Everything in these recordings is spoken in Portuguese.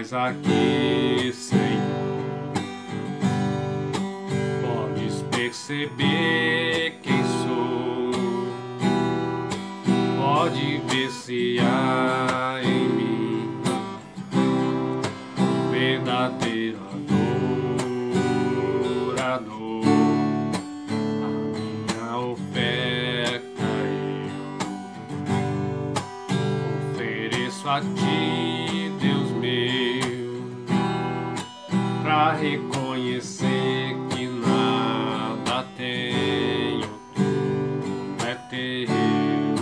estás aqui, Senhor. Podes perceber quem sou, pode ver se há em mim um verdadeiro adorador. A minha oferta eu ofereço a ti, Deus meu, pra reconhecer que nada tenho, tudo é teu.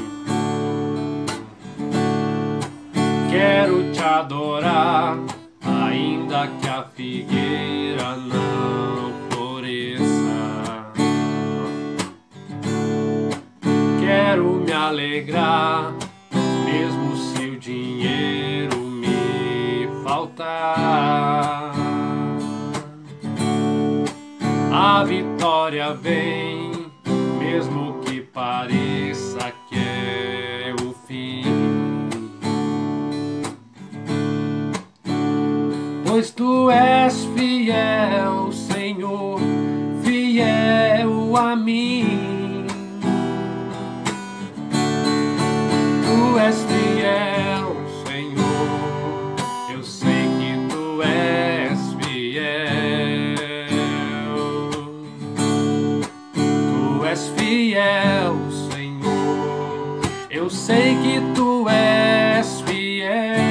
Quero te adorar, ainda que a figueira não floresça. Quero me alegrar, mesmo se o dinheiro me faltar. A vitória vem, mesmo que pareça que é o fim. Pois tu és fiel, Senhor, fiel a mim. Tu és fiel, Senhor, eu sei que tu és fiel. Tu és fiel, Senhor, eu sei que tu és fiel.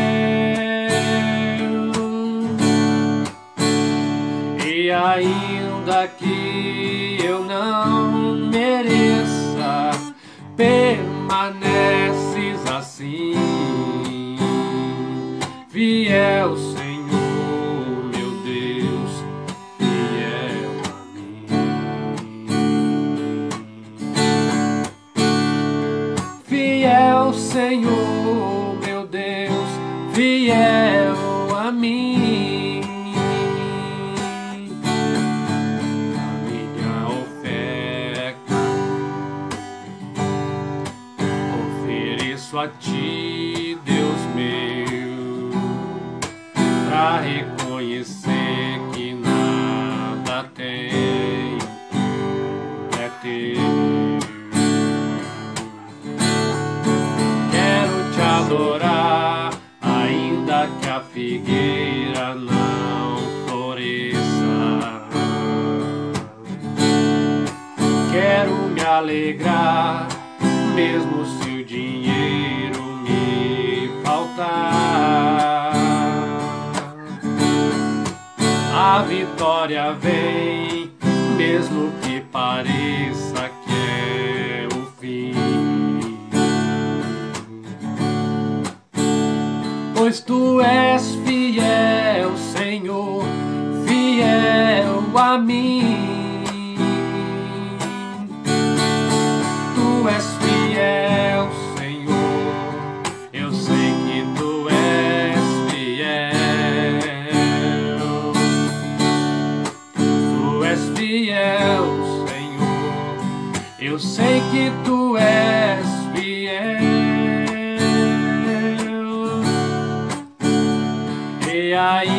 E ainda que eu não mereça, permaneces assim, fiel, Senhor, meu Deus, fiel a mim. Fiel, Senhor, meu Deus, fiel a mim. A ti, Deus meu, pra reconhecer que nada tenho, é teu. Quero te adorar, ainda que a figueira não floresça. Quero me alegrar, mesmo se o dinheiro me faltar. A vitória vem, mesmo que pareça que é o fim. Pois tu és fiel, Senhor, fiel a mim. Tu és fiel, Senhor, eu sei que tu és fiel. Tu és fiel, Senhor, eu sei que tu és fiel. E aí